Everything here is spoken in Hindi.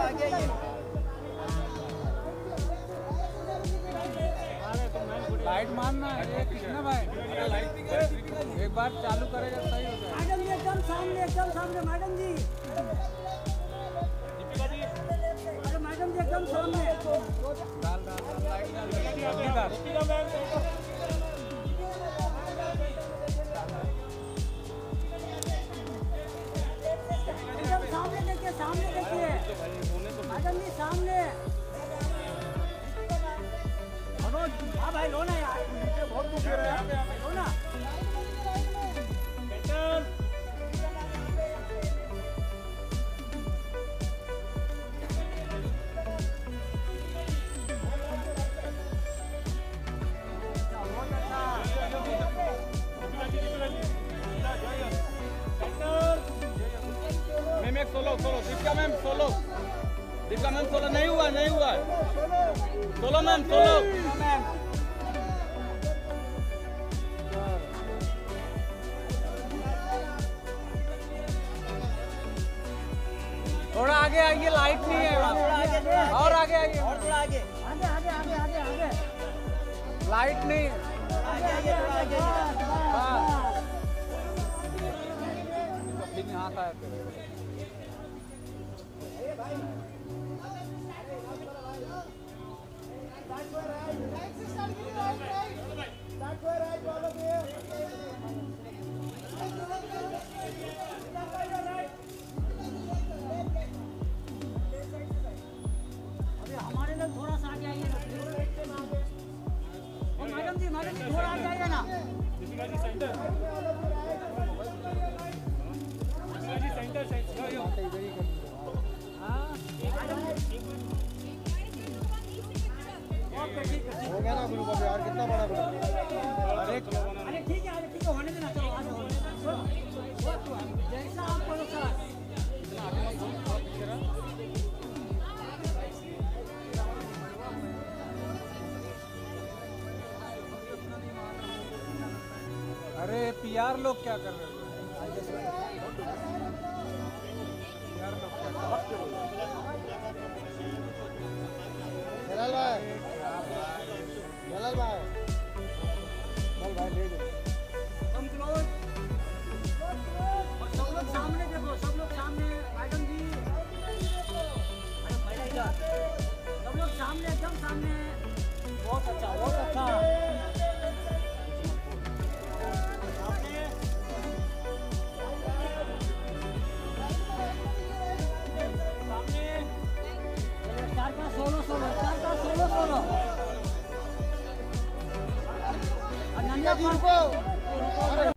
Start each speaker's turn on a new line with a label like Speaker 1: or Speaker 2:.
Speaker 1: लाइट मारना ये कितना भाई, एक बार चालू करेगा सही हो जाएगा।
Speaker 2: मैडम जी एकदम सामने मैडम जी।
Speaker 3: दीपिका जी,
Speaker 2: अरे मैडम जी एकदम सामने।
Speaker 1: डाल लाइट डाल।
Speaker 3: दीपिका मैम,
Speaker 2: एकदम सामने देखिए मैडम जी सामने। हाँ भाई लो ना यार, बहुत दुख हो रहा है, लो ना।
Speaker 1: मैम एक सोलो दीपिका मैम सोलो नहीं हुआ सोलो मैम थोड़ा आगे आइए, लाइट नहीं है और आगे आइए,
Speaker 2: और थोड़ा आगे
Speaker 1: लाइट नहीं है। हाथ आया
Speaker 2: हमारे लोग थोड़ा सा आगे आइए ना। मैडम जी थोड़ा आगे आइए ना।
Speaker 3: दीपिका जी सेंटर,
Speaker 1: हो गया ना ग्रुप अब यार, कितना बड़ा ग्रुप।
Speaker 2: अरे ठीक है होने देना, चलो आगे होने देना, जैसा आप बोलो सर।
Speaker 1: अरे पीआर लोग क्या कर रहे हैं? जलाल भाई चल भाई ले लो।
Speaker 2: कम क्लोज और सब लोग सामने देखो, सब लोग सामने। मैडम जी अरे पहले इधर, सब लोग सामने एकदम सामने। बहुत अच्छा सोलो और नन्या जी रुको।